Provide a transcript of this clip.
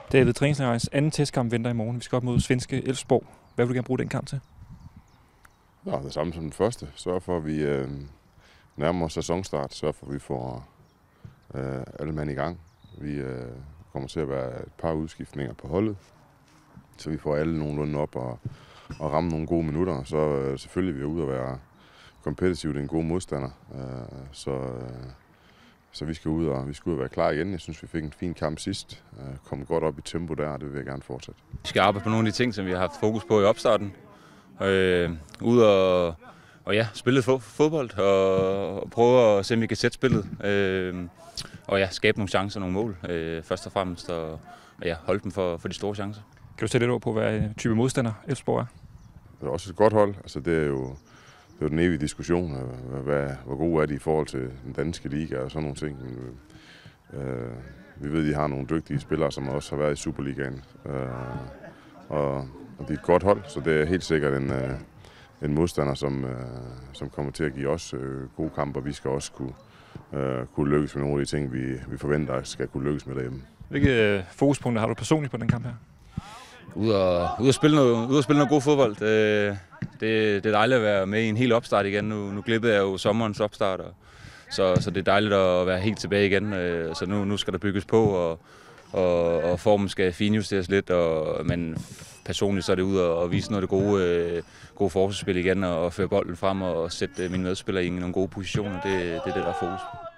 David, træningslejrens anden testkamp venter i morgen. Vi skal op mod svenske Elfsborg. Hvad vil du gerne bruge den kamp til? Ja, det samme som den første. Sørg for, at vi nærmer os sæsonstart. Sørg for, at vi får alle mand i gang. Vi kommer til at være et par udskiftninger på holdet, så vi får alle nogenlunde op og ramme nogle gode minutter. Så selvfølgelig vi er ude at være kompetitivt en god modstander. Så vi skal ud og være klar igen. Jeg synes, vi fik en fin kamp sidst. Kom godt op i tempo der, og det vil jeg gerne fortsætte. Vi skal arbejde på nogle af de ting, som vi har haft fokus på i opstarten. Ud og spille fodbold og prøve at se, om vi kan sætte spillet. Og skabe nogle chancer, nogle mål først og fremmest. Og holde dem for de store chancer. Kan du sætte lidt ord på, hvad type modstander Elfsborg er? Det er også et godt hold. Altså, det er jo den evige diskussion. Hvor gode er de i forhold til den danske liga og sådan nogle ting. Vi ved, at de har nogle dygtige spillere, som også har været i Superligaen. Og det er et godt hold, så det er helt sikkert en modstander, som kommer til at give os gode kampe, og vi skal også kunne lykkes med nogle af de ting, vi forventer skal kunne lykkes med derhjemme. Hvilke fokuspunkter har du personligt på den kamp her? Ud og spille noget god fodbold. Det er dejligt at være med i en hel opstart igen. Nu glippede jeg jo sommerens opstart, så det er dejligt at være helt tilbage igen. Så nu skal der bygges på, og formen skal finjusteres lidt. Men personligt så er det ud og vise noget af det gode forsvarsspil igen, og føre bolden frem og sætte mine medspillere i nogle gode positioner. Det er det, der er fokus på.